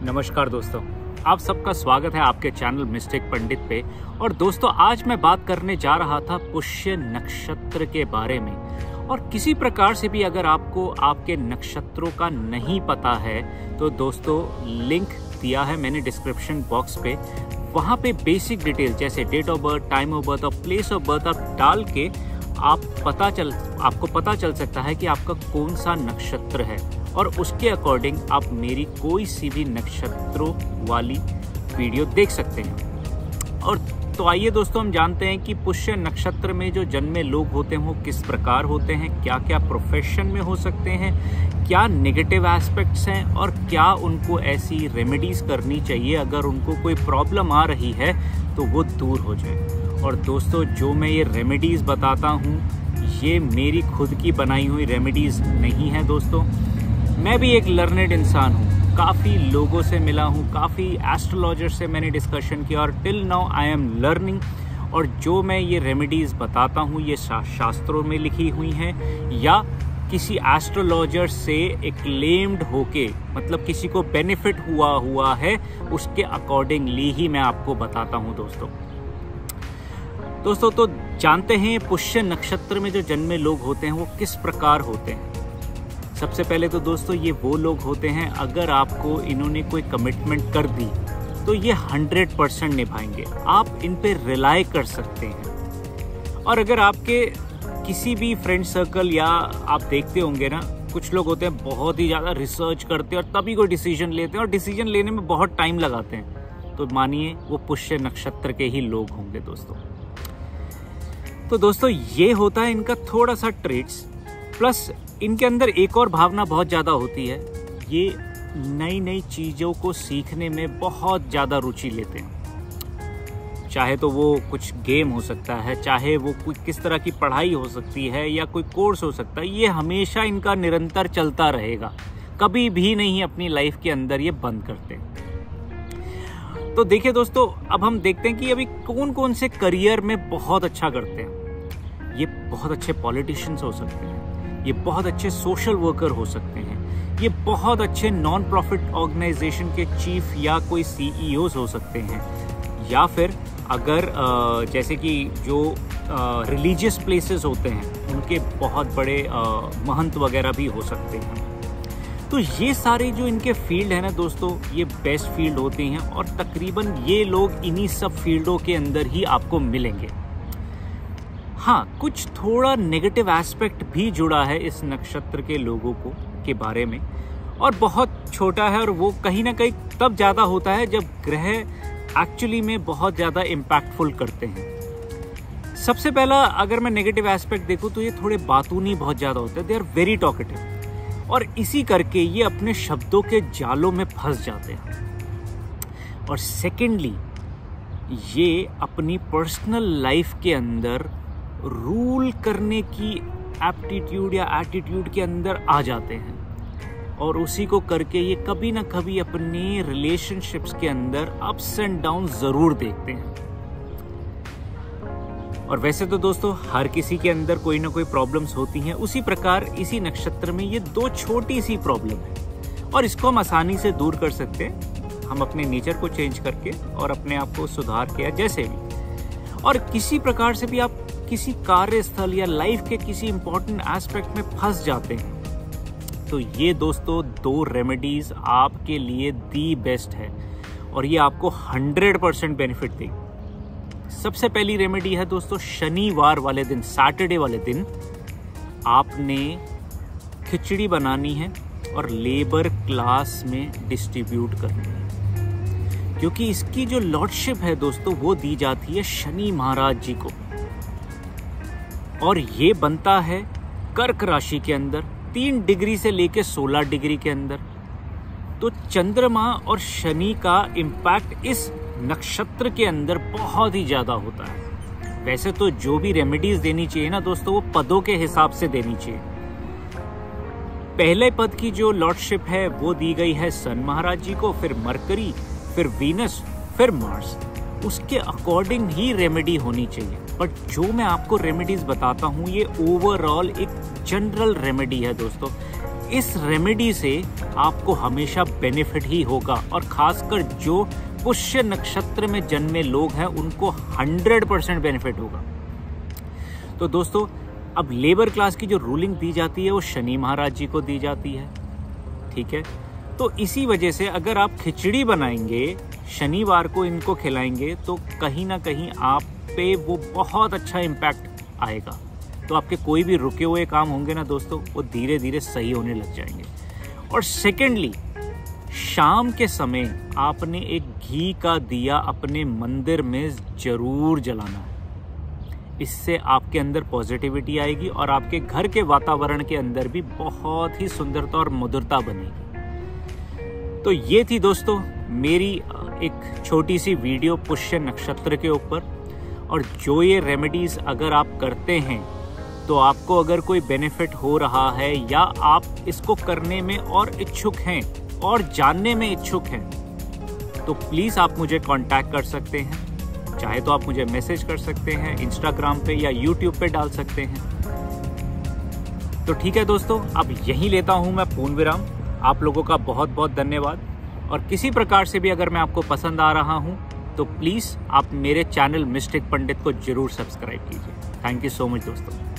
नमस्कार दोस्तों, आप सबका स्वागत है आपके चैनल मिस्टेक पंडित पे। और दोस्तों, आज मैं बात करने जा रहा था पुष्य नक्षत्र के बारे में। और किसी प्रकार से भी अगर आपको आपके नक्षत्रों का नहीं पता है तो दोस्तों लिंक दिया है मैंने डिस्क्रिप्शन बॉक्स पे। वहाँ पे बेसिक डिटेल जैसे date of birth, time of birth और प्लेस ऑफ बर्थ आप डाल के आपको पता चल सकता है कि आपका कौन सा नक्षत्र है, और उसके अकॉर्डिंग आप मेरी कोई सी भी नक्षत्रों वाली वीडियो देख सकते हैं। और तो आइए दोस्तों, हम जानते हैं कि पुष्य नक्षत्र में जो जन्मे लोग होते हैं वो किस प्रकार होते हैं, क्या क्या प्रोफेशन में हो सकते हैं, क्या नेगेटिव एस्पेक्ट्स हैं और क्या उनको ऐसी रेमेडीज करनी चाहिए अगर उनको कोई प्रॉब्लम आ रही है तो वो दूर हो जाए। और दोस्तों, जो मैं ये रेमेडीज बताता हूँ ये मेरी खुद की बनाई हुई रेमेडीज नहीं है दोस्तों। मैं भी एक लर्नेड इंसान हूँ, काफ़ी लोगों से मिला हूँ, काफ़ी एस्ट्रोलॉजर से मैंने डिस्कशन किया और till now I am learning. और जो मैं ये रेमेडीज़ बताता हूँ ये शास्त्रों में लिखी हुई हैं या किसी एस्ट्रोलॉजर से एक्लेम्ड होके, मतलब किसी को बेनिफिट हुआ है उसके अकॉर्डिंगली ही मैं आपको बताता हूँ दोस्तों। तो जानते हैं पुष्य नक्षत्र में जो जन्मे लोग होते हैं वो किस प्रकार होते हैं। सबसे पहले तो दोस्तों ये वो लोग होते हैं, अगर आपको इन्होंने कोई कमिटमेंट कर दी तो ये 100% निभाएंगे, आप इन पे रिलाई कर सकते हैं। और अगर आपके किसी भी फ्रेंड सर्कल या आप देखते होंगे ना, कुछ लोग होते हैं बहुत ही ज़्यादा रिसर्च करते हैं और तभी कोई डिसीजन लेते हैं और डिसीजन लेने में बहुत टाइम लगाते हैं, तो मानिए वो पुष्य नक्षत्र के ही लोग होंगे दोस्तों। तो दोस्तों ये होता है इनका थोड़ा सा ट्रेट्स, प्लस इनके अंदर एक और भावना बहुत ज़्यादा होती है, ये नई नई चीज़ों को सीखने में बहुत ज़्यादा रुचि लेते हैं। चाहे तो वो कुछ गेम हो सकता है, चाहे वो कोई किस तरह की पढ़ाई हो सकती है या कोई कोर्स हो सकता है, ये हमेशा इनका निरंतर चलता रहेगा, कभी भी नहीं अपनी लाइफ के अंदर ये बंद करते। तो देखिए दोस्तों, अब हम देखते हैं कि अभी कौन कौन से करियर में बहुत अच्छा करते हैं। ये बहुत अच्छे पॉलिटिशियंस हो सकते हैं, ये बहुत अच्छे सोशल वर्कर हो सकते हैं, ये बहुत अच्छे नॉन प्रॉफिट ऑर्गेनाइजेशन के चीफ या कोई सीईओज हो सकते हैं, या फिर अगर जैसे कि जो रिलीजियस प्लेसेस होते हैं उनके बहुत बड़े महंत वगैरह भी हो सकते हैं। तो ये सारे जो इनके फील्ड है ना दोस्तों, ये बेस्ट फील्ड होते हैं और तकरीबन ये लोग इन्हीं सब फील्डों के अंदर ही आपको मिलेंगे। हाँ, कुछ थोड़ा नेगेटिव एस्पेक्ट भी जुड़ा है इस नक्षत्र के लोगों को के बारे में, और बहुत छोटा है, और वो कहीं ना कहीं तब ज़्यादा होता है जब ग्रह एक्चुअली में बहुत ज़्यादा इम्पैक्टफुल करते हैं। सबसे पहला अगर मैं नेगेटिव एस्पेक्ट देखूँ तो ये थोड़े बातूनी बहुत ज़्यादा होते हैं, दे आर वेरी टॉकेटिव, और इसी करके ये अपने शब्दों के जालों में फंस जाते हैं। और सेकेंडली ये अपनी पर्सनल लाइफ के अंदर रूल करने की एप्टीट्यूड या एटीट्यूड के अंदर आ जाते हैं, और उसी को करके ये कभी ना कभी अपने रिलेशनशिप्स के अंदर अप्स एंड डाउन जरूर देखते हैं। और वैसे तो दोस्तों हर किसी के अंदर कोई ना कोई प्रॉब्लम्स होती हैं, उसी प्रकार इसी नक्षत्र में ये दो छोटी सी प्रॉब्लम है, और इसको हम आसानी से दूर कर सकते हैं, हम अपने नेचर को चेंज करके और अपने आप को सुधार के जैसे भी। और किसी प्रकार से भी आप किसी कार्यस्थल या लाइफ के किसी इंपॉर्टेंट एस्पेक्ट में फंस जाते हैं, तो ये दोस्तों दो रेमेडीज आपके लिए दी बेस्ट है, और ये आपको 100% बेनिफिट देगी। सबसे पहली रेमेडी है दोस्तों, शनिवार वाले दिन, सैटरडे वाले दिन आपने खिचड़ी बनानी है और लेबर क्लास में डिस्ट्रीब्यूट करनी है, क्योंकि इसकी जो लॉर्डशिप है दोस्तों वो दी जाती है शनि महाराज जी को, और ये बनता है कर्क राशि के अंदर 3 डिग्री से लेके 16 डिग्री के अंदर। तो चंद्रमा और शनि का इम्पैक्ट इस नक्षत्र के अंदर बहुत ही ज्यादा होता है। वैसे तो जो भी रेमेडीज देनी चाहिए ना दोस्तों, वो पदों के हिसाब से देनी चाहिए। पहले पद की जो लॉर्डशिप है वो दी गई है सन महाराज जी को, फिर मरकरी, फिर वीनस, फिर मार्स, उसके अकॉर्डिंग ही रेमेडी होनी चाहिए। बट जो मैं आपको रेमेडीज बताता हूँ ये ओवरऑल एक जनरल रेमेडी है दोस्तों। इस रेमेडी से आपको हमेशा बेनिफिट ही होगा, और खासकर जो पुष्य नक्षत्र में जन्मे लोग हैं उनको 100% बेनिफिट होगा। तो दोस्तों, अब लेबर क्लास की जो रूलिंग दी जाती है वो शनि महाराज जी को दी जाती है, ठीक है। तो इसी वजह से अगर आप खिचड़ी बनाएंगे, शनिवार को इनको खिलाएंगे, तो कहीं ना कहीं आप पे वो बहुत अच्छा इम्पैक्ट आएगा। तो आपके कोई भी रुके हुए काम होंगे ना दोस्तों, वो धीरे धीरे सही होने लग जाएंगे। और सेकेंडली, शाम के समय आपने एक घी का दिया अपने मंदिर में जरूर जलाना है। इससे आपके अंदर पॉजिटिविटी आएगी और आपके घर के वातावरण के अंदर भी बहुत ही सुंदरता और मधुरता बनेगी। तो ये थी दोस्तों मेरी एक छोटी सी वीडियो पुष्य नक्षत्र के ऊपर। और जो ये रेमेडीज अगर आप करते हैं तो आपको अगर कोई बेनिफिट हो रहा है या आप इसको करने में और इच्छुक हैं और जानने में इच्छुक हैं, तो प्लीज़ आप मुझे कांटेक्ट कर सकते हैं। चाहे तो आप मुझे मैसेज कर सकते हैं इंस्टाग्राम पे या यूट्यूब पे डाल सकते हैं। तो ठीक है दोस्तों, अब यहीं लेता हूं मैं पूर्ण विराम। आप लोगों का बहुत बहुत धन्यवाद। और किसी प्रकार से भी अगर मैं आपको पसंद आ रहा हूं तो प्लीज़ आप मेरे चैनल मिस्टिक पंडित को जरूर सब्सक्राइब कीजिए। थैंक यू सो मच दोस्तों।